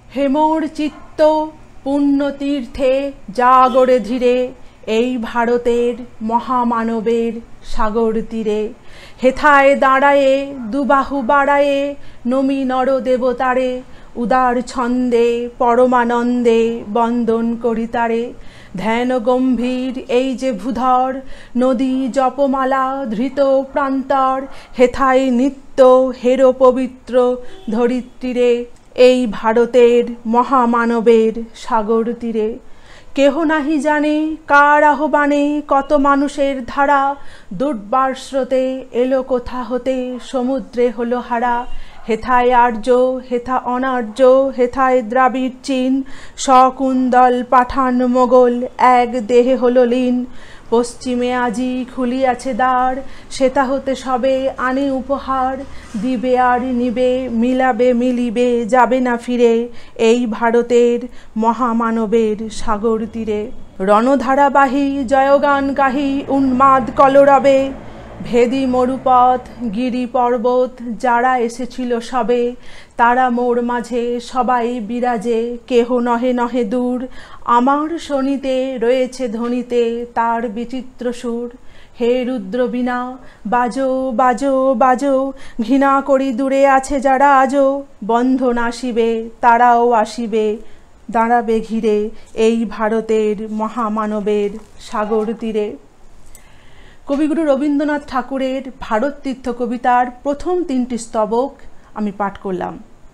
হেমোর চিত্ত পুণ্যতীর্থে জাগরে ধীরে, এই ভারতের মহামানবের সাগর তীরে। হেথায় দাঁড়ায়ে দুবাহু বাড়ায়ে, নমি নর দেবতারে, উদার ছন্দে পরমানন্দে বন্দন করি তারে। ধ্যান গম্ভীর এই যে ভূধর, নদী জপমালা ধৃত প্রান্তর। হেথায় নিত্য হেরো পবিত্র ধরিত্রীরে, এই ভারতের মহামানবের সাগর তীরে। কেহ নাহি জানে কার আহ্বানে কত মানুষের ধারা, দুর্বার স্রোতে এলো কোথা হতে সমুদ্রে হলো হারা। হেথায় আর্য হেথা অনার্য, হেথায় দ্রাবিড় চীন, শকুন্তল পাঠান মোগল এক দেহে হলো লীন। পশ্চিমে আজি খুলিয়াছে দ্বার, সেথা হতে সবে আনে উপহার। দিবে আর নিবে মিলাবে মিলিবে যাবে না ফিরে, এই ভারতের মহামানবের সাগর তীরে। রণধারাবাহী জয়গান গাহি উন্মাদ কলরবে, ভেদি মরুপথ গিরি পর্বত যারা এসেছিল সবে। তারা মোর মাঝে সবাই বিরাজে, কেহ নহে নহে দূর। আমার শনিতে রয়েছে ধ্বনিতে তার বিচিত্র সুর। হে রুদ্রবীণা বাজো বাজো বাজো, ঘৃণা করি দূরে আছে যারা আজও। বন্ধন আসিবে তারাও আসিবে, দাঁড়াবে ঘিরে এই ভারতের মহামানবের সাগর তীরে। কবিগুরু রবীন্দ্রনাথ ঠাকুরের ভারত তীর্থ কবিতার প্রথম 3টি স্তবক আমি পাঠ করলাম।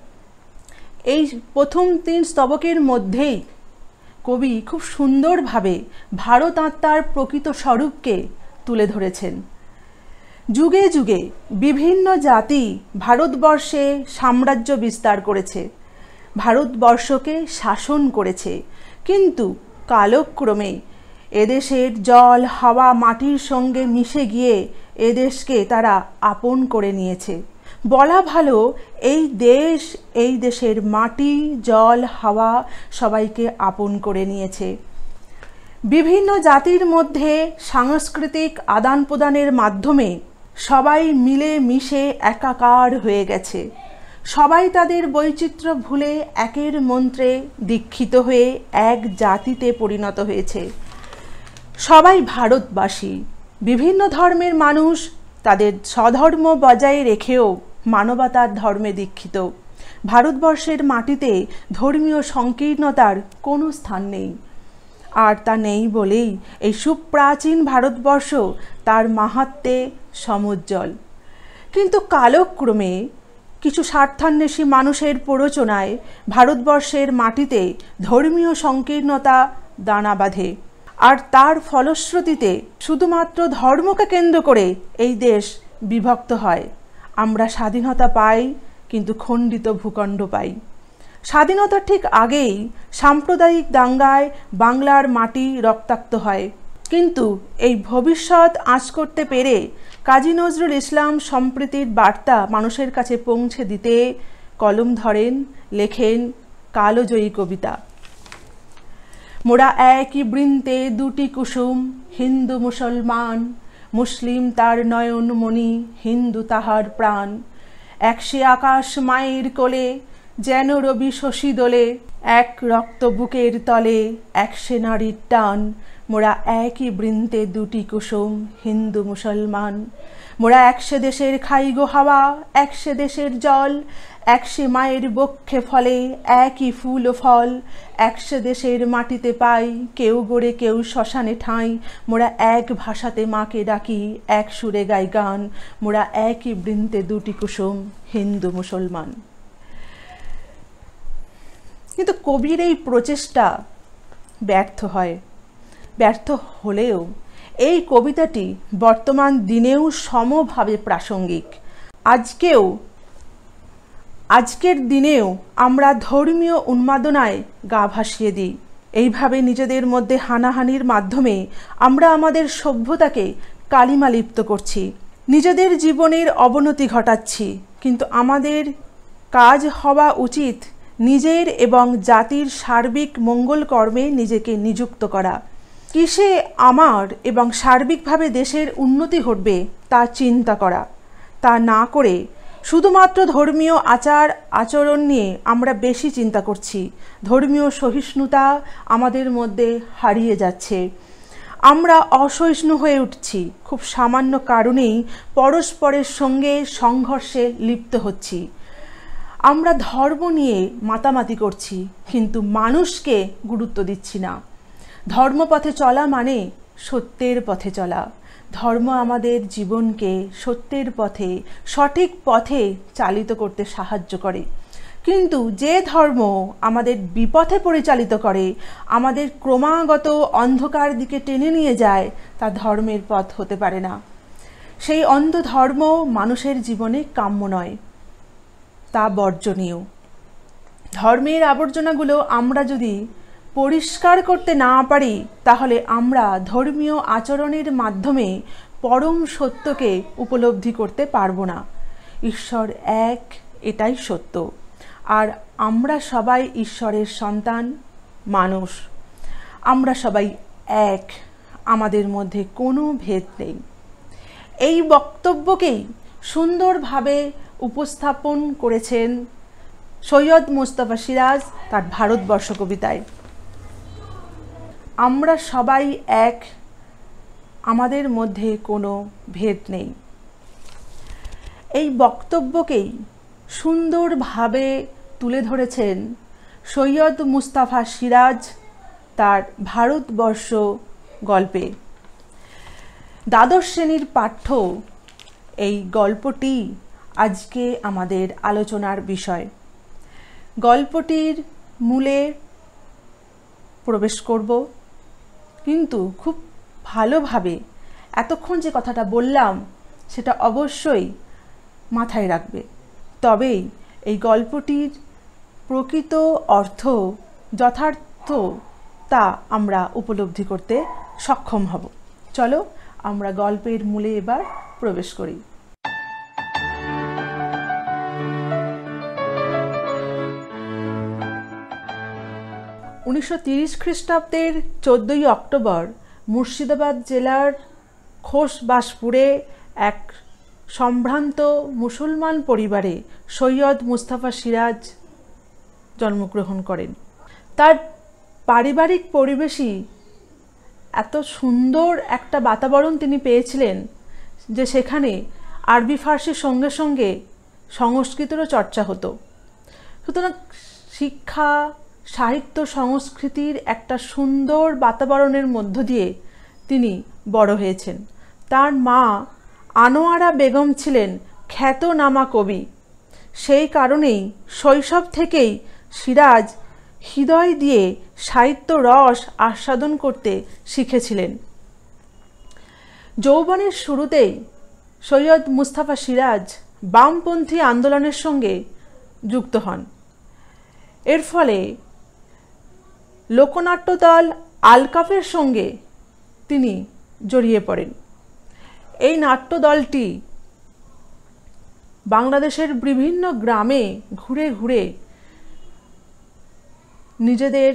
এই প্রথম 3 স্তবকের মধ্যেই কবি খুব সুন্দরভাবে ভারত আত্মার প্রকৃত স্বরূপকে তুলে ধরেছেন। যুগে যুগে বিভিন্ন জাতি ভারতবর্ষে সাম্রাজ্য বিস্তার করেছে, ভারতবর্ষকে শাসন করেছে, কিন্তু কালক্রমে এদেশের জল হাওয়া মাটির সঙ্গে মিশে গিয়ে এদেশকে তারা আপন করে নিয়েছে। বলা ভালো এই দেশ, এই দেশের মাটি জল হাওয়া সবাইকে আপন করে নিয়েছে। বিভিন্ন জাতির মধ্যে সাংস্কৃতিক আদান প্রদানের মাধ্যমে সবাই মিলে মিশে একাকার হয়ে গেছে। সবাই তাদের বৈচিত্র্য ভুলে একের মন্ত্রে দীক্ষিত হয়ে এক জাতিতে পরিণত হয়েছে। সবাই ভারতবাসী, বিভিন্ন ধর্মের মানুষ তাদের স্বধর্ম বজায় রেখেও মানবতার ধর্মে দীক্ষিত। ভারতবর্ষের মাটিতে ধর্মীয় সংকীর্ণতার কোনো স্থান নেই, আর তা নেই বলেই এই সুপ্রাচীন ভারতবর্ষ তার মাহাত্ম্যে সমুজ্জ্বল। কিন্তু কালক্রমে কিছু স্বার্থান্বেষী মানুষের প্ররোচনায় ভারতবর্ষের মাটিতে ধর্মীয় সংকীর্ণতা দানা বাঁধে, আর তার ফলশ্রুতিতে শুধুমাত্র ধর্মকে কেন্দ্র করে এই দেশ বিভক্ত হয়। আমরা স্বাধীনতা পাই, কিন্তু খণ্ডিত ভূখণ্ড পাই। স্বাধীনতার ঠিক আগেই সাম্প্রদায়িক দাঙ্গায় বাংলার মাটি রক্তাক্ত হয়, কিন্তু এই ভবিষ্যৎ আঁচ করতে পেরে কাজী নজরুল ইসলাম সম্প্রীতির বার্তা মানুষের কাছে পৌঁছে দিতে কলম ধরেন, লেখেন কালজয়ী কবিতা। মোরা একই বৃন্তে দুটি কুসুম, হিন্দু মুসলমান, মুসলিম তার নয়নমণি, হিন্দু তাহার প্রাণ। একসে আকাশ মায়ের কোলে, যেন রবি শশী দোলে, এক রক্ত বুকের তলে একসে নারীর টান। মোরা একই বৃন্তে দুটি কুসুম, হিন্দু মুসলমান। মোরা একসে দেশের খাই গো হাওয়া, একসে দেশের জল, একসে মায়ের বক্ষে ফলে একই ফুল ও ফল। একসে দেশের মাটিতে পাই, কেউ গড়ে কেউ শ্মশানে ঠাঁই। মোরা এক ভাষাতে মাকে ডাকি, এক সুরে গাই গান। মোরা একই বৃন্তে দুটি কুসুম, হিন্দু মুসলমান। কিন্তু কবির এই প্রচেষ্টা ব্যর্থ হয়। ব্যর্থ হলেও এই কবিতাটি বর্তমান দিনেও সমভাবে প্রাসঙ্গিক। আজকের দিনেও আমরা ধর্মীয় উন্মাদনায় গা ভাসিয়ে দিই। এইভাবে নিজেদের মধ্যে হানাহানির মাধ্যমে আমরা আমাদের সভ্যতাকে কালিমা লিপ্ত করছি, নিজেদের জীবনের অবনতি ঘটাচ্ছি। কিন্তু আমাদের কাজ হওয়া উচিত নিজের এবং জাতির সার্বিক মঙ্গল কর্মে নিজেকে নিযুক্ত করা। কিসে আমার এবং সার্বিকভাবে দেশের উন্নতি ঘটবে তা চিন্তা করা। তা না করে শুধুমাত্র ধর্মীয় আচার আচরণ নিয়ে আমরা বেশি চিন্তা করছি। ধর্মীয় সহিষ্ণুতা আমাদের মধ্যে হারিয়ে যাচ্ছে। আমরা অসহিষ্ণু হয়ে উঠছি, খুব সামান্য কারণেই পরস্পরের সঙ্গে সংঘর্ষে লিপ্ত হচ্ছি। আমরা ধর্ম নিয়ে মাতামাতি করছি, কিন্তু মানুষকে গুরুত্ব দিচ্ছি না। ধর্মপথে চলা মানে সত্যের পথে চলা। ধর্ম আমাদের জীবনকে সত্যের পথে, সঠিক পথে চালিত করতে সাহায্য করে। কিন্তু যে ধর্ম আমাদের বিপথে পরিচালিত করে, আমাদের ক্রমাগত অন্ধকার দিকে টেনে নিয়ে যায়, তা ধর্মের পথ হতে পারে না। সেই অন্ধ ধর্ম মানুষের জীবনে কাম্য নয়, তা বর্জনীয়। ধর্মের আবর্জনাগুলো আমরা যদি পরিষ্কার করতে না পারি, তাহলে আমরা ধর্মীয় আচরণের মাধ্যমে পরম সত্যকে উপলব্ধি করতে পারবো না। ঈশ্বর এক, এটাই সত্য। আর আমরা সবাই ঈশ্বরের সন্তান, মানুষ। আমরা সবাই এক, আমাদের মধ্যে কোনো ভেদ নেই। এই বক্তব্যকেই সুন্দরভাবে উপস্থাপন করেছেন সৈয়দ মুস্তাফা সিরাজ তার ভারতবর্ষ কবিতায়। আমরা সবাই এক, আমাদের মধ্যে কোনো ভেদ নেই। এই বক্তব্যকেই সুন্দরভাবে তুলে ধরেছেন সৈয়দ মুস্তাফা সিরাজ তার ভারতবর্ষ গল্পে। দ্বাদশ শ্রেণীর পাঠ্য এই গল্পটি আজকে আমাদের আলোচনার বিষয়। গল্পটির মূলে প্রবেশ করব, কিন্তু খুব ভালোভাবে এতক্ষণ যে কথাটা বললাম সেটা অবশ্যই মাথায় রাখবে, তবেই এই গল্পটির প্রকৃত অর্থ যথার্থ তা আমরা উপলব্ধি করতে সক্ষম হব। চলো আমরা গল্পের মূলে এবার প্রবেশ করি। 1930 খ্রিস্টাব্দের 14ই অক্টোবর মুর্শিদাবাদ জেলার খোসবাসপুরে এক সম্ভ্রান্ত মুসলমান পরিবারে সৈয়দ মুস্তাফা সিরাজ জন্মগ্রহণ করেন। তার পারিবারিক পরিবেশই এত সুন্দর একটা বাতাবরণ তিনি পেয়েছিলেন যে সেখানে আরবি ফার্সির সঙ্গে সঙ্গে সংস্কৃতেরও চর্চা হতো। সুতরাং শিক্ষা, সাহিত্য, সংস্কৃতির একটা সুন্দর বাতাবরণের মধ্য দিয়ে তিনি বড় হয়েছেন। তার মা আনোয়ারা বেগম ছিলেন খ্যাতনামা কবি। সেই কারণেই শৈশব থেকেই সিরাজ হৃদয় দিয়ে সাহিত্য রস আস্বাদন করতে শিখেছিলেন। যৌবনের শুরুতেই সৈয়দ মুস্তাফা সিরাজ বামপন্থী আন্দোলনের সঙ্গে যুক্ত হন। এর ফলে লোকনাট্য দল আলকাপের সঙ্গে তিনি জড়িয়ে পড়েন। এই নাট্য দলটি বাংলাদেশের বিভিন্ন গ্রামে ঘুরে ঘুরে নিজেদের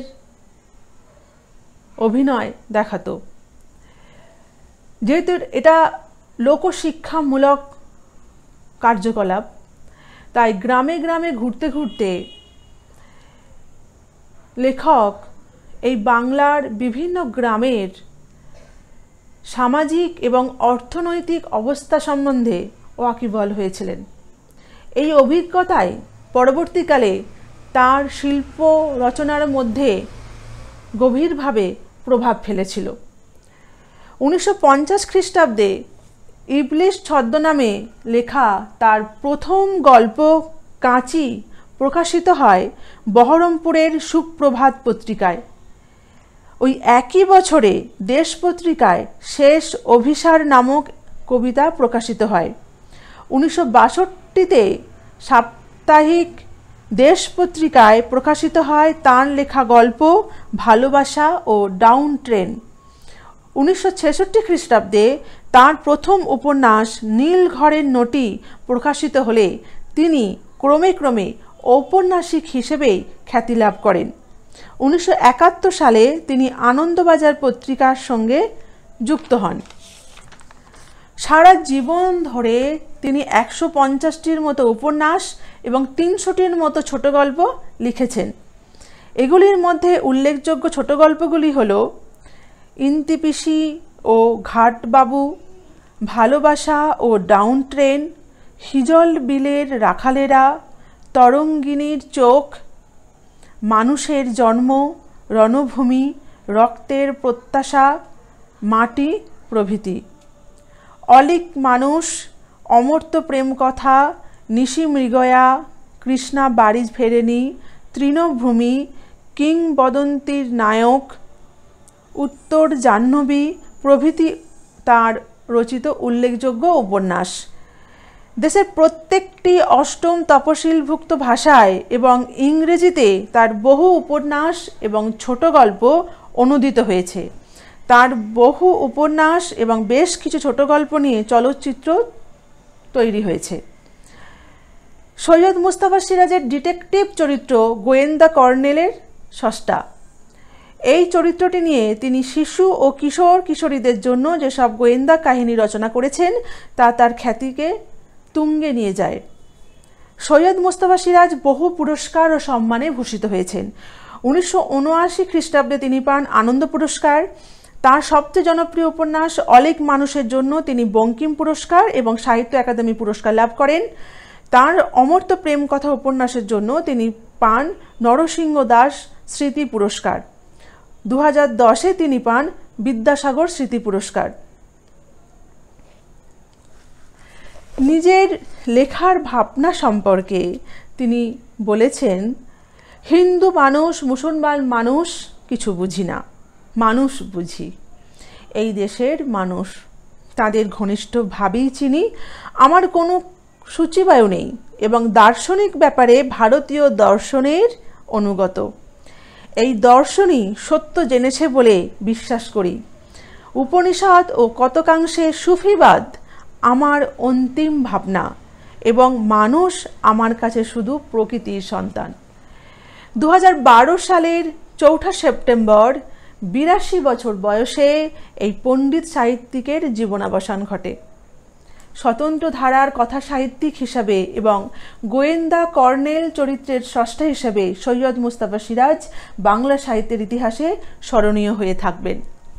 অভিনয় দেখাতো। যেহেতু এটা লোকশিক্ষামূলক কার্যকলাপ, তাই গ্রামে গ্রামে ঘুরতে ঘুরতে লেখক এই বাংলার বিভিন্ন গ্রামের সামাজিক এবং অর্থনৈতিক অবস্থা সম্বন্ধে ওয়াকিবহাল হয়েছিলেন। এই অভিজ্ঞতায় পরবর্তীকালে তার শিল্প রচনার মধ্যে গভীরভাবে প্রভাব ফেলেছিল। 1950 খ্রিস্টাব্দে ইবলিশ ছদ্মনামে লেখা তার প্রথম গল্প কাঁচি প্রকাশিত হয় বহরমপুরের সুপ্রভাত পত্রিকায়। ওই একই বছরে দেশ পত্রিকায় শেষ অভিসার নামক কবিতা প্রকাশিত হয়। 1962তে সাপ্তাহিক দেশ পত্রিকায় প্রকাশিত হয় তাঁর লেখা গল্প ভালোবাসা ও ডাউন ট্রেন। 1966 খ্রিস্টাব্দে তাঁর প্রথম উপন্যাস নীল ঘরের নটি প্রকাশিত হলে তিনি ক্রমে ক্রমে ঔপন্যাসিক হিসেবেই খ্যাতি লাভ করেন। 1971 সালে তিনি আনন্দবাজার পত্রিকার সঙ্গে যুক্ত হন। সারা জীবন ধরে তিনি 150টির মতো উপন্যাস এবং 300টির মতো ছোট গল্প লিখেছেন। এগুলির মধ্যে উল্লেখযোগ্য ছোট গল্পগুলি হল ইন্তিপিসি ও ঘাটবাবু, ভালোবাসা ও ডাউন ট্রেন, হিজল বিলের রাখালেরা, তরঙ্গিনীর চোখ, মানুষের জন্ম, রণভূমি, রক্তের প্রত্যাশা, মাটি প্রভৃতি। অলিক মানুষ, অমর্ত্য প্রেম কথা, নিশি মৃগয়া, কৃষ্ণা বাড়ি ফেরেনি, তৃণভূমি, কিংবদন্তির নায়ক, উত্তর জাহ্নবী প্রভৃতি তার রচিত উল্লেখযোগ্য উপন্যাস। দেশের প্রত্যেকটি অষ্টম তপশিলভুক্ত ভাষায় এবং ইংরেজিতে তার বহু উপন্যাস এবং ছোট গল্প অনূদিত হয়েছে। তার বহু উপন্যাস এবং বেশ কিছু ছোট গল্প নিয়ে চলচ্চিত্র তৈরি হয়েছে। সৈয়দ মুস্তাফা সিরাজের ডিটেকটিভ চরিত্র গোয়েন্দা কর্নেলের স্রষ্টা। এই চরিত্রটি নিয়ে তিনি শিশু ও কিশোর কিশোরীদের জন্য যেসব গোয়েন্দা কাহিনী রচনা করেছেন তা তার খ্যাতিকে তুঙ্গে নিয়ে যায়। সৈয়দ মুস্তাফা সিরাজ বহু পুরস্কার ও সম্মানে ভূষিত হয়েছেন। 1979 খ্রিস্টাব্দে তিনি পান আনন্দ পুরস্কার। তার সবচেয়ে জনপ্রিয় উপন্যাস অলিক মানুষের জন্য তিনি বঙ্কিম পুরস্কার এবং সাহিত্য একাডেমি পুরস্কার লাভ করেন। তার অমর্ত্য প্রেম কথা উপন্যাসের জন্য তিনি পান নরসিংহ দাস স্মৃতি পুরস্কার। 2010-এ তিনি পান বিদ্যাসাগর স্মৃতি পুরস্কার। নিজের লেখার ভাবনা সম্পর্কে তিনি বলেছেন, হিন্দু মানুষ মুসলমান মানুষ কিছু বুঝি না, মানুষ বুঝি। এই দেশের মানুষ, তাদের ঘনিষ্ঠভাবেই চিনি। আমার কোনো সূচিবায়ু নেই এবং দার্শনিক ব্যাপারে ভারতীয় দর্শনের অনুগত। এই দর্শনই সত্য জেনেছে বলে বিশ্বাস করি। উপনিষদ ও কতকাংশে সুফিবাদ আমার অন্তিম ভাবনা এবং মানুষ আমার কাছে শুধু প্রকৃতির সন্তান। 2012 সালের 4 সেপ্টেম্বর 82 বছর বয়সে এই পণ্ডিত সাহিত্যিকের জীবনাবসান ঘটে। স্বতন্ত্র ধারার কথা সাহিত্যিক হিসাবে এবং গোয়েন্দা কর্নেল চরিত্রের স্রষ্টা হিসাবে সৈয়দ মুস্তাফা সিরাজ বাংলা সাহিত্যের ইতিহাসে স্মরণীয় হয়ে থাকবেন।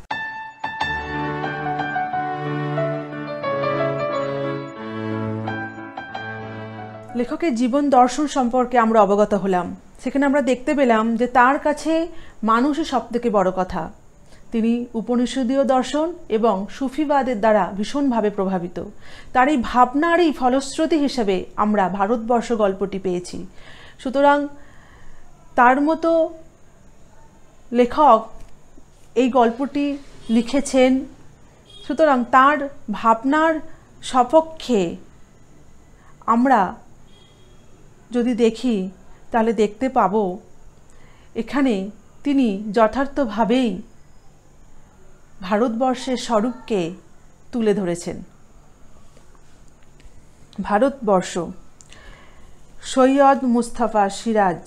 লেখকের জীবন দর্শন সম্পর্কে আমরা অবগত হলাম। সেখানে আমরা দেখতে পেলাম যে তার কাছে মানুষই সবথেকে বড় কথা। তিনি উপনিষদীয় দর্শন এবং সুফিবাদের দ্বারা ভীষণভাবে প্রভাবিত। তার এই ভাবনারই ফলশ্রুতি হিসেবে আমরা ভারতবর্ষ গল্পটি পেয়েছি। সুতরাং তার মতো লেখক এই গল্পটি লিখেছেন। সুতরাং তার ভাবনার সপক্ষে আমরা যদি দেখি তাহলে দেখতে পাব এখানে তিনি যথার্থভাবেই ভারতবর্ষের স্বরূপকে তুলে ধরেছেন। ভারতবর্ষ, সৈয়দ মুস্তাফা সিরাজ।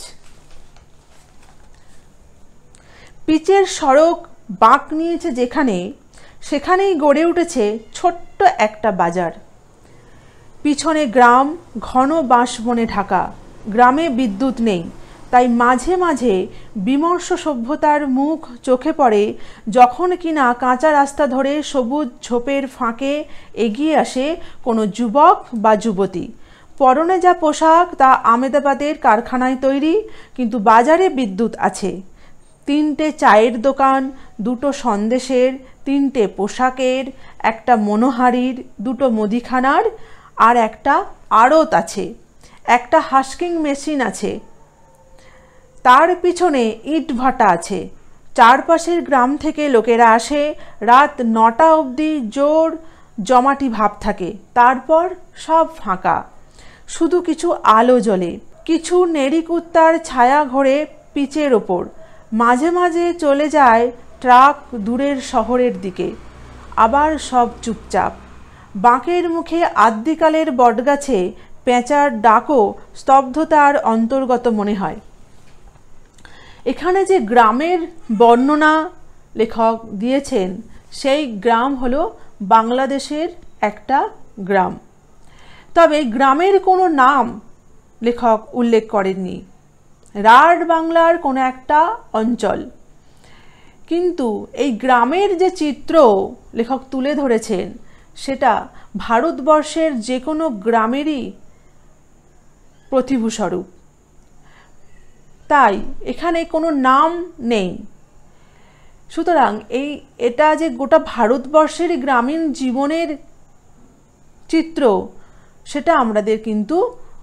পিচের সড়ক বাঁক নিয়েছে যেখানে, সেখানেই গড়ে উঠেছে ছোট্ট একটা বাজার। পিছনে গ্রাম ঘন বাঁশবনে ঢাকা। গ্রামে বিদ্যুৎ নেই, তাই মাঝে মাঝে বিমর্ষ সভ্যতার মুখ চোখে পড়ে যখন কিনা কাঁচা রাস্তা ধরে সবুজ ঝোপের ফাঁকে এগিয়ে আসে কোনো যুবক বা যুবতী। পরনে যা পোশাক তা আমেদাবাদের কারখানায় তৈরি, কিন্তু বাজারে বিদ্যুৎ আছে। 3টে চায়ের দোকান, 2টো সন্দেশের, 3টে পোশাকের, একটা মনোহারির, 2টো মুদিখানার, আর একটা আড়ত আছে। একটা হাস্কিং মেশিন আছে। তার পিছনে ইট ভাটা আছে। চারপাশের গ্রাম থেকে লোকেরা আসে। রাত 9টা অবধি জোর জমাটি ভাব থাকে। তারপর সব ফাঁকা, শুধু কিছু আলো জ্বলে। কিছু নেড়িকুত্তার ছায়া ঘোরে পিচের ওপর। মাঝে মাঝে চলে যায় ট্রাক দূরের শহরের দিকে। আবার সব চুপচাপ। বাঁকের মুখে আদ্যিকালের বটগাছে পেঁচার ডাকও স্তব্ধতার অন্তর্গত মনে হয়। এখানে যে গ্রামের বর্ণনা লেখক দিয়েছেন সেই গ্রাম হলো বাংলাদেশের একটা গ্রাম। তবে গ্রামের কোনো নাম লেখক উল্লেখ করেননি, রাঢ় বাংলার কোনো একটা অঞ্চল। কিন্তু এই গ্রামের যে চিত্র লেখক তুলে ধরেছেন সেটা ভারতবর্ষের যে কোনো গ্রামেরই প্রতিভূস্বরূপ। তাই এখানে কোনো নাম নেই। সুতরাং এটা যে গোটা ভারতবর্ষের গ্রামীণ জীবনের চিত্র, সেটা আমাদের কিন্তু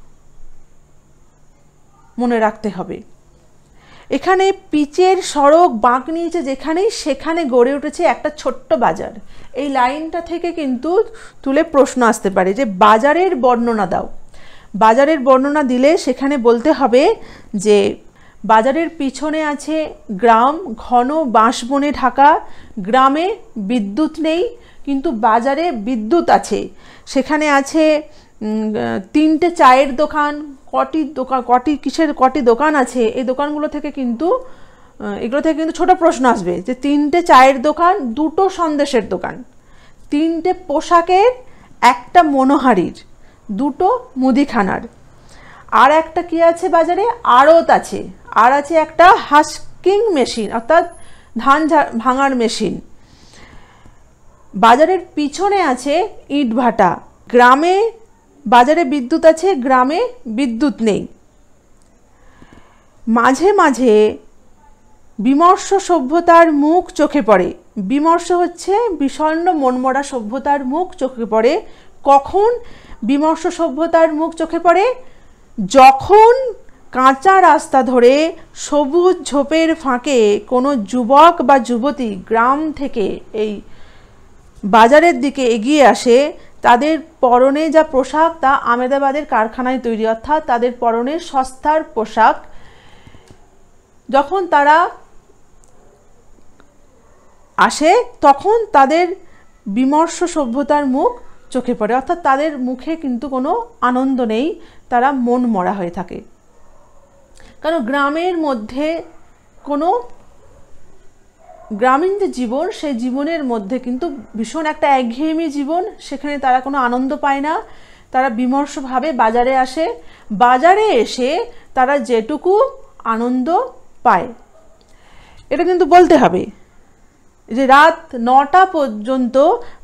মনে রাখতে হবে। এখানে পিচের সড়ক বাঁক নিয়েছে যেখানেই, সেখানে গড়ে উঠেছে একটা ছোট্ট বাজার। এই লাইনটা থেকে কিন্তু তুলে প্রশ্ন আসতে পারে যে বাজারের বর্ণনা দাও। বাজারের বর্ণনা দিলে সেখানে বলতে হবে যে বাজারের পিছনে আছে গ্রাম, ঘন বাঁশবনে ঢাকা। গ্রামে বিদ্যুৎ নেই, কিন্তু বাজারে বিদ্যুৎ আছে। সেখানে আছে 3টে চায়ের দোকান। কটি দোকান আছে, এই দোকানগুলো থেকে কিন্তু এগুলো থেকে কিন্তু ছোট প্রশ্ন আসবে যে 3টে চায়ের দোকান, 2টো সন্দেশের দোকান, 3টে পোশাকের, একটা মনোহারির, 2টো মুদিখানার। আর একটা কি আছে বাজারে? আড়ত আছে। আর আছে একটা হাস্কিং মেশিন, অর্থাৎ ধান ভাঙার মেশিন। বাজারের পিছনে আছে ইট ভাটা। গ্রামে বাজারে বিদ্যুৎ আছে, গ্রামে বিদ্যুৎ নেই। মাঝে মাঝে বিমর্ষ সভ্যতার মুখ চোখে পড়ে। বিমর্ষ হচ্ছে বিষণ্ণ মনমরা সভ্যতার মুখ চোখে পড়ে। কখন বিমর্ষ সভ্যতার মুখ চোখে পড়ে? যখন কাঁচা রাস্তা ধরে সবুজ ঝোপের ফাঁকে কোনো যুবক বা যুবতী গ্রাম থেকে এই বাজারের দিকে এগিয়ে আসে, তাদের পরনে যা পোশাক তা আমেদাবাদের কারখানায় তৈরি, অর্থাৎ তাদের পরনে সস্তার পোশাক। যখন তারা আসে তখন তাদের বিমর্ষ সভ্যতার মুখ চোখে পড়ে, অর্থাৎ তাদের মুখে কিন্তু কোনো আনন্দ নেই, তারা মন মরা হয়ে থাকে। কারণ গ্রামের মধ্যে কোনো গ্রামীণ যে জীবন, সেই জীবনের মধ্যে কিন্তু ভীষণ একটা একঘেয়েমি জীবন। সেখানে তারা কোনো আনন্দ পায় না। তারা বিমর্ষভাবে বাজারে আসে। বাজারে এসে তারা যেটুকু আনন্দ পায়, এটা কিন্তু বলতে হবে যে রাত 9টা পর্যন্ত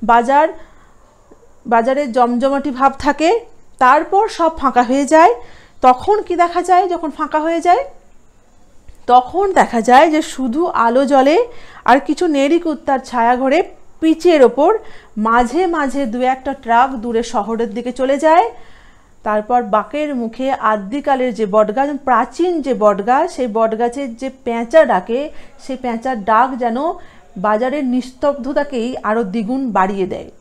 বাজারে জমজমাটি ভাব থাকে। তারপর সব ফাঁকা হয়ে যায়। তখন কি দেখা যায়? যখন ফাঁকা হয়ে যায় তখন দেখা যায় যে শুধু আলো জ্বলে, আর কিছু নেড়ি কুত্তার ছায়া ঘরে পিচের ওপর মাঝে মাঝে 2-1টা ট্রাক দূরে শহরের দিকে চলে যায়। তারপর বাঁকের মুখে আদ্যিকালের যে বটগাছ, প্রাচীন যে বটগাছ, সেই বটগাছের যে পেঁচা ডাকে, সেই পেঁচার ডাক যেন বাজারের নিস্তব্ধতাকেই আরো দ্বিগুণ বাড়িয়ে দেয়।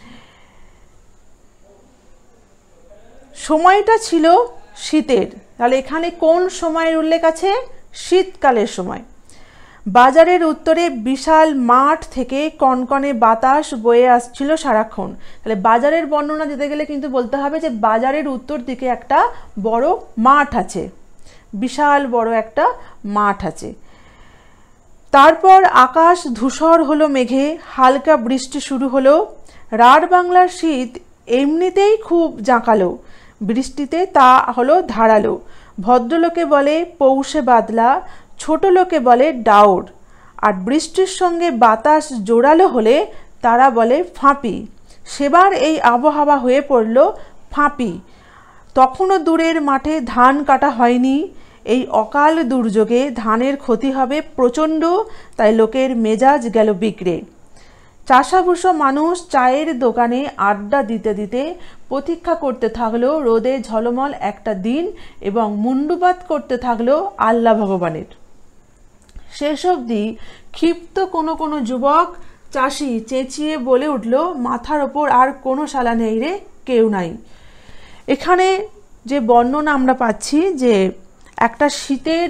সময়টা ছিল শীতের। তাহলে এখানে কোন সময়ের উল্লেখ আছে? শীতকালের সময়। বাজারের উত্তরে বিশাল মাঠ থেকে কনকনে বাতাস বয়ে আসছিল সারাক্ষণ। তাহলে বাজারের বর্ণনা দিতে গেলে কিন্তু বলতে হবে যে বাজারের উত্তর দিকে একটা বড় মাঠ আছে, বিশাল বড় একটা মাঠ আছে। তারপর আকাশ ধূসর হলো মেঘে, হালকা বৃষ্টি শুরু হলো। রাঢ় বাংলার শীত এমনিতেই খুব জাঁকালো, বৃষ্টিতে তা হলো ধারালো। ভদ্রলোকে বলে পৌষে বাদলা, ছোট লোকে বলে ডাওর। আর বৃষ্টির সঙ্গে বাতাস জোরালো হলে তারা বলে ফাঁপি। সেবার এই আবহাওয়া হয়ে পড়ল ফাঁপি। তখনও দূরের মাঠে ধান কাটা হয়নি। এই অকাল দুর্যোগে ধানের ক্ষতি হবে প্রচণ্ড, তাই লোকের মেজাজ গেল বিগড়ে। চাষাভুষো মানুষ চায়ের দোকানে আড্ডা দিতে দিতে প্রতীক্ষা করতে থাকলো রোদে ঝলমল একটা দিন, এবং মুন্ডুপাত করতে থাকলো আল্লাহ ভগবানের। শেষ অবধি ক্ষিপ্ত কোনো যুবক চাষি চেঁচিয়ে বলে উঠল, মাথার ওপর আর কোনো শালা নেই রে, কেউ নাই। এখানে যে বর্ণনা আমরা পাচ্ছি যে একটা শীতের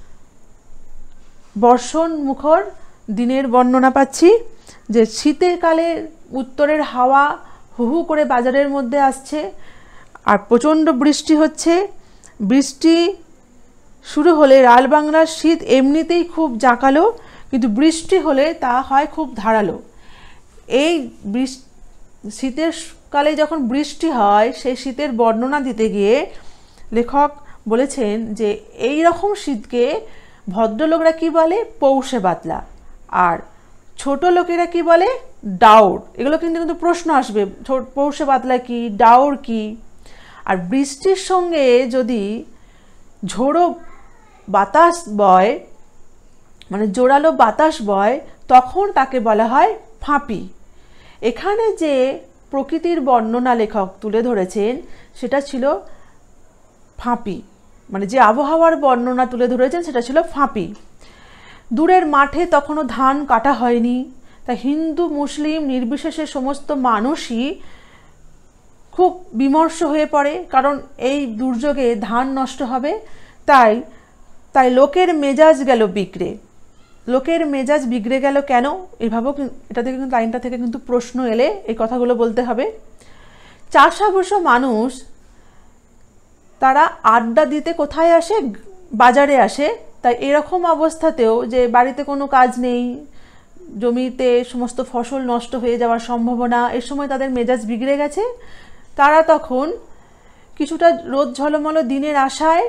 বর্ষণ মুখর দিনের বর্ণনা পাচ্ছি, যে শীতের কালে উত্তরের হাওয়া হু হু করে বাজারের মধ্যে আসছে, আর প্রচণ্ড বৃষ্টি হচ্ছে। বৃষ্টি শুরু হলে রাঢ় বাংলার শীত এমনিতেই খুব জাঁকালো, কিন্তু বৃষ্টি হলে তা হয় খুব ধারালো। এই শীতের শীতকালে যখন বৃষ্টি হয় সেই শীতের বর্ণনা দিতে গিয়ে লেখক বলেছেন যে এই রকম শীতকে ভদ্রলোকরা কি বলে পৌষে বাতলা, আর ছোট লোকেরা কি বলে ডাউর। এগুলো কিন্তু কিন্তু প্রশ্ন আসবে, পৌষে বাতলা কি, ডাউর কি। আর বৃষ্টির সঙ্গে যদি ঝোড়ো বাতাস বয়, মানে জোরালো বাতাস বয়, তখন তাকে বলা হয় ফাঁপি। এখানে যে প্রকৃতির বর্ণনা লেখক তুলে ধরেছেন সেটা ছিল ফাঁপি, মানে যে আবহাওয়ার বর্ণনা তুলে ধরেছেন সেটা ছিল ফাঁপি। দূরের মাঠে তখনও ধান কাটা হয়নি, তাই হিন্দু মুসলিম নির্বিশেষে সমস্ত মানুষই খুব বিমর্ষ হয়ে পড়ে, কারণ এই দুর্যোগে ধান নষ্ট হবে। তাই তাই লোকের মেজাজ গেল বিগড়ে। লোকের মেজাজ বিগড়ে গেল কেন? এভাবেও এটা থেকে কিন্তু লাইনটা থেকে কিন্তু প্রশ্ন এলে এই কথাগুলো বলতে হবে। চাষাভুষো মানুষ তারা আড্ডা দিতে কোথায় আসে? বাজারে আসে। তাই এরকম অবস্থাতেও যে বাড়িতে কোনো কাজ নেই, জমিতে সমস্ত ফসল নষ্ট হয়ে যাওয়ার সম্ভাবনা, এর সময় তাদের মেজাজ বিগড়ে গেছে। তারা তখন কিছুটা রোদ ঝলমল দিনের আশায়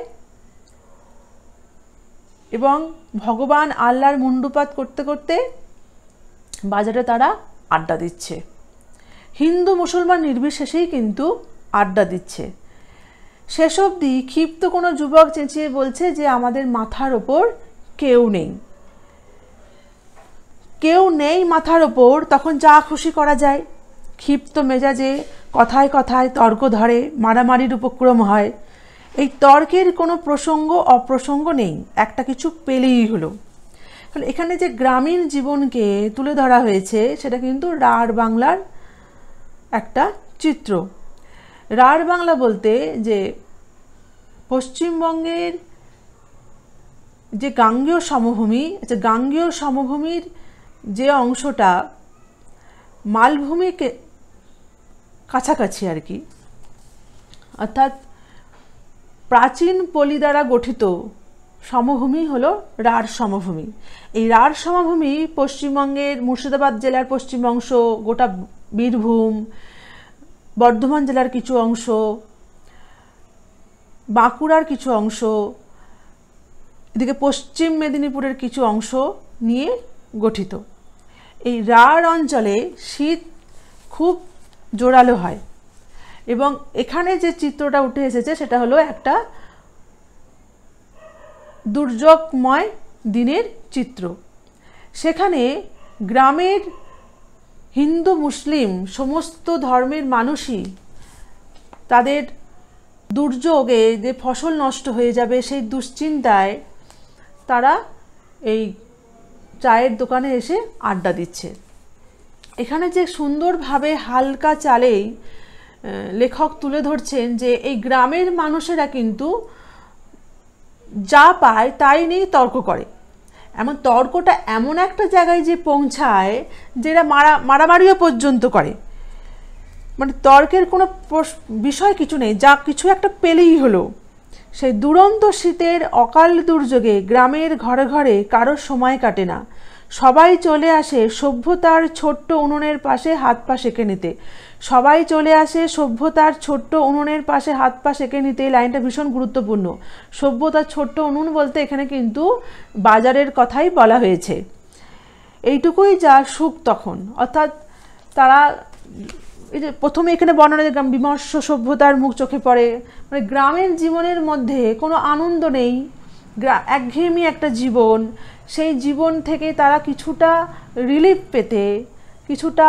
এবং ভগবান আল্লাহর মুণ্ডুপাত করতে করতে বাজারে তারা আড্ডা দিচ্ছে। হিন্দু মুসলমান নির্বিশেষেই কিন্তু আড্ডা দিচ্ছে। শেষ অবধি ক্ষিপ্ত কোনো যুবক চেঁচিয়ে বলছে যে আমাদের মাথার ওপর কেউ নেই, কেউ নেই মাথার ওপর। তখন যা খুশি করা যায়। ক্ষিপ্ত মেজাজে কথায় কথায় তর্ক ধরে, মারামারির উপক্রম হয়। এই তর্কের কোনো প্রসঙ্গ অপ্রসঙ্গ নেই, একটা কিছু পেলেই হলো। তাহলে এখানে যে গ্রামীণ জীবনকে তুলে ধরা হয়েছে সেটা কিন্তু রাঢ় বাংলার একটা চিত্র। রাঢ় বাংলা বলতে যে পশ্চিমবঙ্গের যে গাঙ্গেয় সমভূমি, গাঙ্গেয় সমভূমির যে অংশটা মালভূমিকে কাছাকাছি আর কি, অর্থাৎ প্রাচীন পলি দ্বারা গঠিত সমভূমি হলো রাঢ় সমভূমি। এই রাঢ় সমভূমি পশ্চিমবঙ্গের মুর্শিদাবাদ জেলার পশ্চিম অংশ, গোটা বীরভূম, বর্ধমান জেলার কিছু অংশ, বাঁকুড়ার কিছু অংশ, এদিকে পশ্চিম মেদিনীপুরের কিছু অংশ নিয়ে গঠিত। এই রাঢ় অঞ্চলে শীত খুব জোরালো হয় এবং এখানে যে চিত্রটা উঠে এসেছে সেটা হলো একটা দুর্যোগময় দিনের চিত্র। সেখানে গ্রামের হিন্দু মুসলিম সমস্ত ধর্মের মানুষই তাদের দুর্যোগে যে ফসল নষ্ট হয়ে যাবে সেই দুশ্চিন্তায় তারা এই চায়ের দোকানে এসে আড্ডা দিচ্ছে। এখানে যে সুন্দরভাবে হালকা চালেই লেখক তুলে ধরছেন যে এই গ্রামের মানুষেরা কিন্তু যা পায় তাই নিয়ে তর্ক করে। এমন তর্কটা এমন একটা জায়গায় যে পৌঁছায় যেটা মারামারিও পর্যন্ত করে। মানে তর্কের কোনো বিষয় কিছু নেই, যা কিছু একটা পেলেই হলো। সেই দুরন্ত শীতের অকাল দুর্যোগে গ্রামের ঘরে ঘরে কারোর সময় কাটে না। সবাই চলে আসে সভ্যতার ছোট্ট উনুনের পাশে হাত পা সেঁকে নিতে। সবাই চলে আসে সভ্যতার ছোট্ট উনুনের পাশে হাত পা সেঁকে নিতে। এই লাইনটা ভীষণ গুরুত্বপূর্ণ। সভ্যতার ছোট্ট উনুন বলতে এখানে কিন্তু বাজারের কথাই বলা হয়েছে। এইটুকুই যা সুখ তখন, অর্থাৎ তারা এই যে প্রথমে এখানে বর্ণনা যে বিমর্ষ সভ্যতার মুখ চোখে পড়ে, মানে গ্রামের জীবনের মধ্যে কোনো আনন্দ নেই, একঘেয়েমি একটা জীবন। সেই জীবন থেকে তারা কিছুটা রিলিফ পেতে, কিছুটা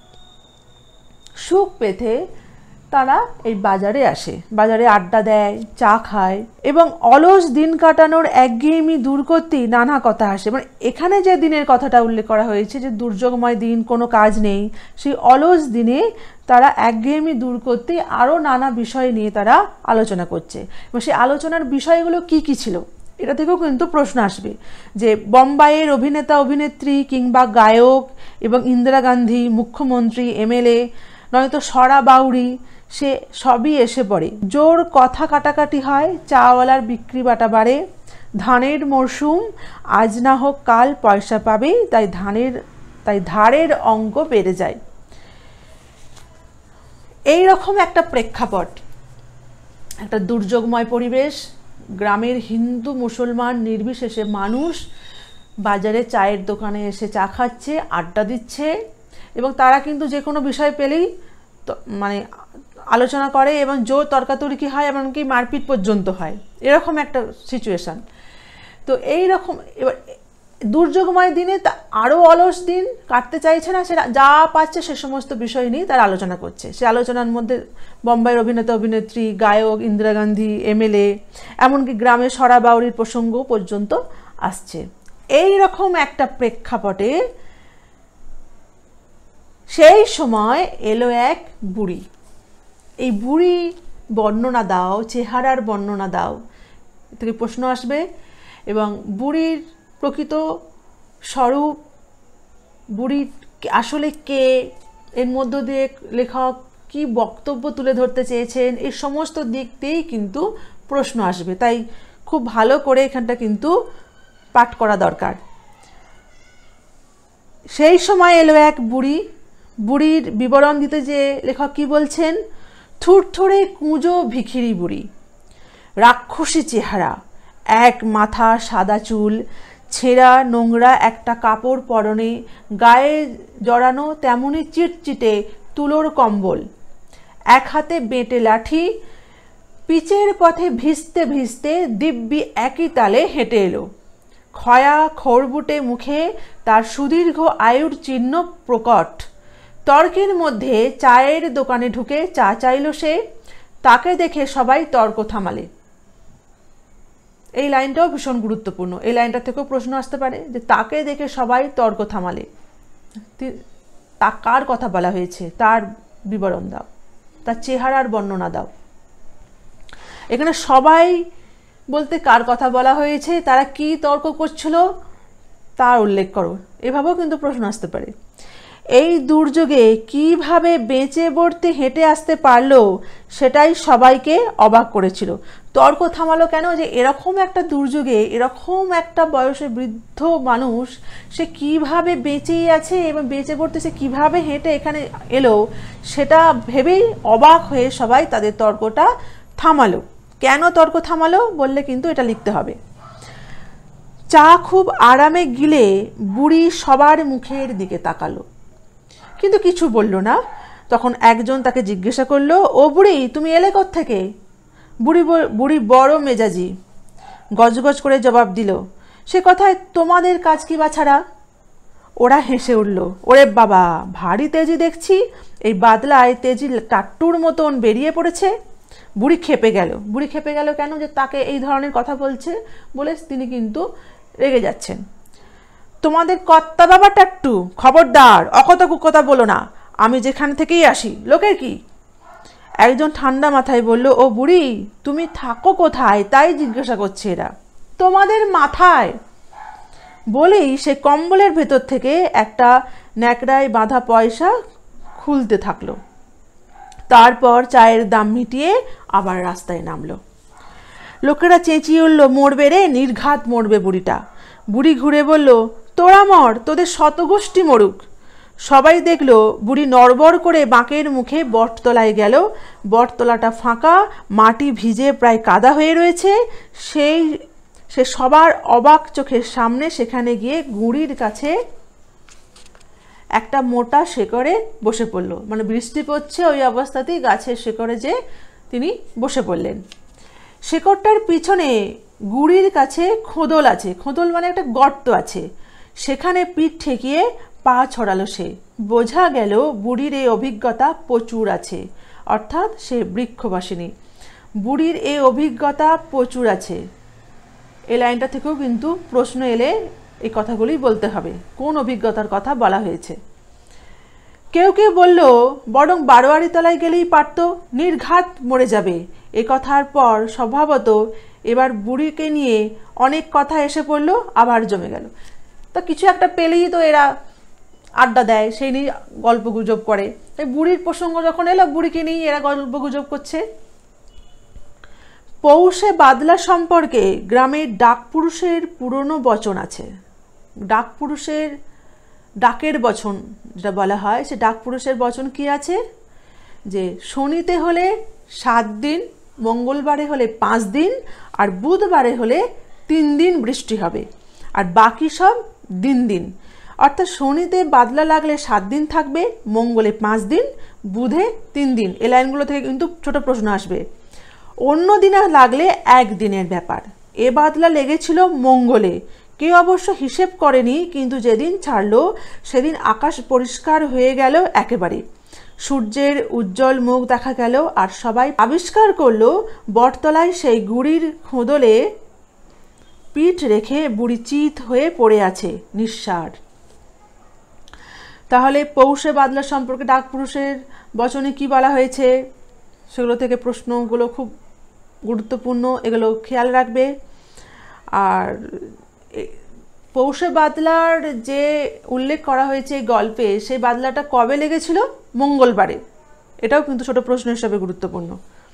সুখ পেতে তারা এই বাজারে আসে, বাজারে আড্ডা দেয়, চা খায় এবং অলস দিন কাটানোর একঘেয়েমি দূর করতেই নানা কথা আসে। মানে এখানে যে দিনের কথাটা উল্লেখ করা হয়েছে যে দুর্যোগময় দিন, কোনো কাজ নেই, সেই অলস দিনে তারা একঘেয়েমি দূর করতে আরও নানা বিষয় নিয়ে তারা আলোচনা করছে। এবং সেই আলোচনার বিষয়গুলো কি কি ছিল এটা থেকেও কিন্তু প্রশ্ন আসবে যে বোম্বাইয়ের অভিনেতা অভিনেত্রী কিংবা গায়ক এবং ইন্দিরা গান্ধী, মুখ্যমন্ত্রী, এমএলএ, নয়তো সরা বাউরি, সে সবই এসে পড়ে। জোর কথা কাটাকাটি হয়, চাওয়ালার বিক্রি বাটা বাড়ে, ধানের মরশুম, আজ না হোক কাল পয়সা পাবেই, তাই ধারের অঙ্ক বেড়ে যায়। এই রকম একটা প্রেক্ষাপট, একটা দুর্যোগময় পরিবেশ, গ্রামের হিন্দু মুসলমান নির্বিশেষে মানুষ বাজারে চায়ের দোকানে এসে চা খাচ্ছে, আড্ডা দিচ্ছে, এবং তারা কিন্তু যে কোনো বিষয় পেলেই মানে আলোচনা করে এবং জোর তর্কাতর্কি হয়, এমনকি মারপিট পর্যন্ত হয়, এরকম একটা সিচুয়েশান। তো এই রকম এবার দুর্যোগময় দিনে আরও অলস দিন কাটতে চাইছে না, সেটা যা পাচ্ছে সে সমস্ত বিষয় নিয়ে তারা আলোচনা করছে। সে আলোচনার মধ্যে বোম্বাইয়ের অভিনেতা অভিনেত্রী, গায়ক, ইন্দিরা গান্ধী, এমএলএ, এমনকি গ্রামের সরা বাউরির প্রসঙ্গ পর্যন্ত আসছে। এই রকম একটা প্রেক্ষাপটে সেই সময় এলো এক বুড়ি। এই বুড়ি বর্ণনা দাও, চেহারার বর্ণনা দাও, থেকে প্রশ্ন আসবে। এবং বুড়ির প্রকৃত স্বরূপ, বুড়ি আসলে কে, এর মধ্য দিয়ে লেখক কি বক্তব্য তুলে ধরতে চেয়েছেন, এই সমস্ত দিক দিয়েই কিন্তু প্রশ্ন আসবে। তাই খুব ভালো করে এখানটা কিন্তু পাঠ করা দরকার। সেই সময় এলো এক বুড়ি। বুড়ির বিবরণ দিতে যে লেখক কি বলছেন, থুরথুরে কুঁজো ভিখিরি বুড়ি, রাক্ষসী চেহারা, এক মাথা সাদা চুল, ছেঁড়া নোংরা একটা কাপড় পরনে, গায়ে জড়ানো তেমনি চিটচিটে তুলোর কম্বল, এক হাতে বেঁটে লাঠি, পিচের পথে ভিজতে ভিজতে দিব্যি একই তালে হেঁটে এলো। খয়া খড়বুটে মুখে তার সুদীর্ঘ আয়ুর চিহ্ন প্রকট। তর্কের মধ্যে চায়ের দোকানে ঢুকে চা চাইল সে, তাকে দেখে সবাই তর্ক থামালে। এই লাইনটাও ভীষণ গুরুত্বপূর্ণ। এই লাইনটা থেকেও প্রশ্ন আসতে পারে যে তাকে দেখে সবাই তর্ক থামালে, তা কার কথা বলা হয়েছে, তার বিবরণ দাও, তার চেহারার বর্ণনা দাও। এখানে সবাই বলতে কার কথা বলা হয়েছে, তারা কি তর্ক করছিল তার উল্লেখ করো, এভাবেও কিন্তু প্রশ্ন আসতে পারে। এই দুর্যোগে কিভাবে বেঁচে বর্তে হেঁটে আসতে পারলো সেটাই সবাইকে অবাক করেছিল। তর্ক থামালো কেন, যে এরকম একটা দুর্যোগে এরকম একটা বয়সে বৃদ্ধ মানুষ সে কিভাবে বেঁচেই আছে এবং বেঁচে পড়তে সে কীভাবে হেঁটে এখানে এলো, সেটা ভেবেই অবাক হয়ে সবাই তাদের তর্কটা থামালো। কেন তর্ক থামালো বললে কিন্তু এটা লিখতে হবে। চা খুব আরামে গিলে বুড়ি সবার মুখের দিকে তাকালো, কিন্তু কিছু বলল না। তখন একজন তাকে জিজ্ঞাসা করলো, ও বুড়ি, তুমি এলে কোত্থেকে? বুড়ি বড় মেজাজি, গজগজ করে জবাব দিল, সে কথায় তোমাদের কাজ কি বাছাড়া? ওরা হেসে উঠল, ওরে বাবা, ভারী তেজি দেখছি, এই বাদলায় তেজি টাট্টুর মতন বেরিয়ে পড়েছে। বুড়ি খেপে গেল। বুড়ি খেপে গেল কেন, যে তাকে এই ধরনের কথা বলছে বলে তিনি কিন্তু রেগে যাচ্ছেন। তোমাদের কর্তা বাবা টাট্টু, খবরদার অকথ কুকথা বলো না, আমি যেখান থেকেই আসি, লোকের কি? একজন ঠান্ডা মাথায় বলল, ও বুড়ি, তুমি থাকো কোথায় তাই জিজ্ঞাসা করছে এরা। তোমাদের মাথায়। বলেই সে কম্বলের ভেতর থেকে একটা ন্যাকড়ায় বাঁধা পয়সা খুলতে থাকলো। তারপর চায়ের দাম মিটিয়ে আবার রাস্তায় নামলো। লোকেরা চেঁচিয়ে উঠল, মরবে রে, নির্ঘাত মরবে বুড়িটা। বুড়ি ঘুরে বলল, তোরা মর, তোদের শতগোষ্ঠী মরুক। সবাই দেখলো বুড়ি নড়বড় করে বাঁকের মুখে বটতলায় গেল। বটতলাটা ফাঁকা, মাটি ভিজে প্রায় কাদা হয়ে রয়েছে। সে সবার অবাক চোখের সামনে সেখানে গিয়ে গুঁড়ির কাছে একটা মোটা শেকড়ে বসে পড়ল। মানে বৃষ্টি পড়ছে, ওই অবস্থাতেই গাছের শেকড়ে যে তিনি বসে পড়লেন। শেকড়টার পিছনে গুঁড়ির কাছে খোদল আছে, খোদল মানে একটা গর্ত আছে, সেখানে পিঠ ঠেকিয়ে পা ছড়ালো সে। বোঝা গেল বুড়ির এই অভিজ্ঞতা প্রচুর আছে, অর্থাৎ সে বৃক্ষবাসিনী। বুড়ির এই অভিজ্ঞতা প্রচুর আছে। এই লাইনটা থেকেও কিন্তু প্রশ্ন এলে এই কথাগুলি বলতে হবে, কোন অভিজ্ঞতার কথা বলা হয়েছে। কেউ কেউ বলল, বরং বারোয়ারি তলায় গেলেই পারত, নির্ঘাত মরে যাবে। এ কথার পর স্বভাবত এবার বুড়িকে নিয়ে অনেক কথা এসে পড়ল, আবার জমে গেল। তা কিছু একটা পেলেই তো এরা আড্ডা দেয়, সেই নিয়ে গল্প গুজব করে। তাই বুড়ির প্রসঙ্গ যখন এলো, বুড়িকে নিয়ে এরা গল্প গুজব করছে। পৌষে বাদলা সম্পর্কে গ্রামের ডাকপুরুষের পুরনো বচন আছে। ডাকের বচন যেটা বলা হয়, সে ডাকপুরুষের বচন কি আছে? যে শনিতে হলে 7 দিন, মঙ্গলবারে হলে 5 দিন, আর বুধবারে হলে 3 দিন বৃষ্টি হবে, আর বাকি সব দিন দিন। অর্থাৎ শনিতে বাদলা লাগলে 7 দিন থাকবে, মঙ্গলে 5 দিন, বুধে 3 দিন। এই লাইনগুলো থেকে কিন্তু ছোট প্রশ্ন আসবে। অন্য দিনে লাগলে 1 দিনের ব্যাপার। এ বাদলা লেগেছিল মঙ্গলে, কেউ অবশ্য হিসেব করেনি, কিন্তু যেদিন ছাড়লো সেদিন আকাশ পরিষ্কার হয়ে গেল একেবারে, সূর্যের উজ্জ্বল মুখ দেখা গেল, আর সবাই আবিষ্কার করলো বটতলায় সেই গুড়ির খোদলে পিঠ রেখে বুড়ি চিত হয়ে পড়ে আছে নিঃসাড়। তাহলে পৌষে বাদলা সম্পর্কে ডাকপুরুষের বচনে কি বলা হয়েছে সেগুলো থেকে প্রশ্নগুলো খুব গুরুত্বপূর্ণ, এগুলো খেয়াল রাখবে। আর পৌষে বাদলার যে উল্লেখ করা হয়েছে এই গল্পে, সেই বাদলাটা কবে লেগেছিল? মঙ্গলবারে। এটাও কিন্তু ছোট প্রশ্ন হিসাবে গুরুত্বপূর্ণ।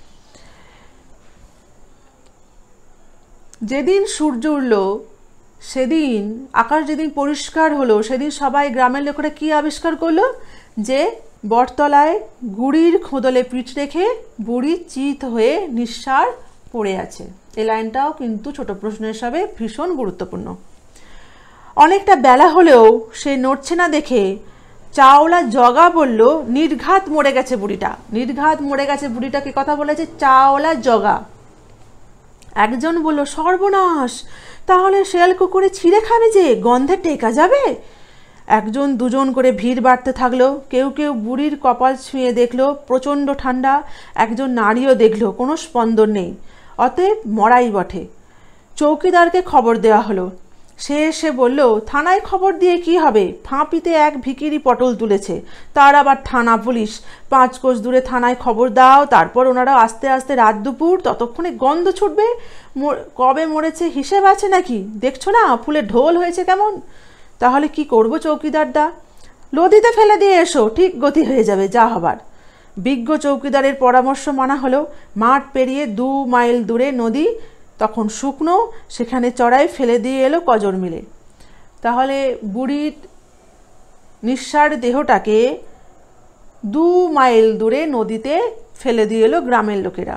যেদিন সূর্য উঠল সেদিন, আকাশ যেদিন পরিষ্কার হলো, সেদিন সবাই গ্রামের লোকেরা কি আবিষ্কার করলো? যে বটতলায় গুড়ির খোদলে পিঠ রেখে বুড়ি চিত হয়ে নিঃসাড় পড়ে আছে। এই লাইনটাও কিন্তু ছোট প্রশ্ন হিসাবে ভীষণ গুরুত্বপূর্ণ। অনেকটা বেলা হলেও সে নড়ছে না দেখে চাওলা জগা বলল, নির্ঘাত মরে গেছে বুড়িটা। নির্ঘাত মরে গেছে বুড়িটাকে কথা বলেছে চাওলা জগা। একজন বলল, সর্বনাশ, তাহলে শেয়াল কুকুরে ছিঁড়ে খাবে যে, গন্ধে টেকা যাবে। একজন দুজন করে ভিড় বাড়তে থাকলো। কেউ কেউ বুড়ির কপাল ছুঁয়ে দেখলো প্রচণ্ড ঠান্ডা, একজন নাড়িও দেখলো কোনো স্পন্দন নেই, অতএব মরাই বটে। চৌকিদারকে খবর দেওয়া হলো। সে এসে বলল, থানায় খবর দিয়ে কি হবে, ফাঁপিতে এক ভিখিরি পটল তুলেছে, তার আবার থানা পুলিশ। 5 কোষ দূরে থানায় খবর দাও, তারপর ওনারা আস্তে আস্তে রাত দুপুর, ততক্ষণে গন্ধ ছুটবে। কবে মরেছে হিসেব আছে নাকি? দেখছো না ফুলে ঢোল হয়েছে কেমন? তাহলে কি করব চৌকিদারদা? নদীতে ফেলে দিয়ে এসো, ঠিক গতি হয়ে যাবে যা হবার। বিজ্ঞ চৌকিদারের পরামর্শ মানা হলো। মাঠ পেরিয়ে 2 মাইল দূরে নদী, তখন শুকনো, সেখানে চড়াই ফেলে দিয়ে এলো কজন মিলে। তাহলে বুড়ির নিঃসাড় দেহটাকে 2 মাইল দূরে নদীতে ফেলে দিয়ে এলো গ্রামের লোকেরা।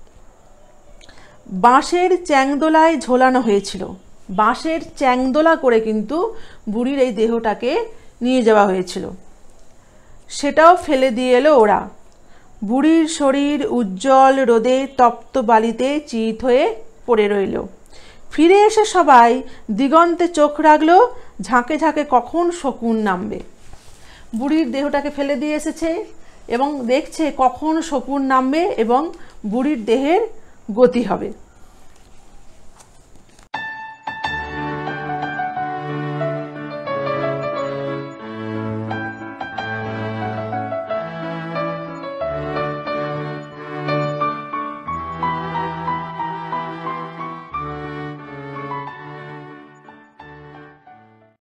বাঁশের চ্যাংদোলায় ঝোলানো হয়েছিল। বাঁশের চ্যাংদোলা করে কিন্তু বুড়ির এই দেহটাকে নিয়ে যাওয়া হয়েছিল, সেটাও ফেলে দিয়ে এলো ওরা। বুড়ির শরীর উজ্জ্বল রোদে তপ্ত বালিতে চিত হয়ে পড়ে রইল। ফিরে এসে সবাই দিগন্তে চোখ রাখলো, ঝাঁকে ঝাঁকে কখন শকুন নামবে। বুড়ির দেহটাকে ফেলে দিয়ে এসেছে এবং দেখছে কখন শকুন নামবে এবং বুড়ির দেহের গতি হবে।